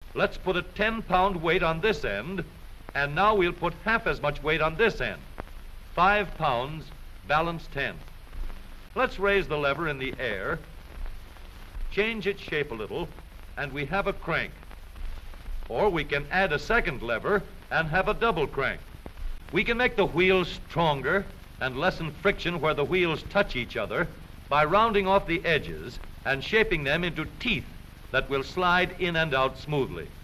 Let's put a 10-pound weight on this end, and now we'll put half as much weight on this end. 5 pounds, balance 10. Let's raise the lever in the air, change its shape a little, and we have a crank. Or we can add a second lever and have a double crank. We can make the wheels stronger and lessen friction where the wheels touch each other by rounding off the edges and shaping them into teeth that will slide in and out smoothly.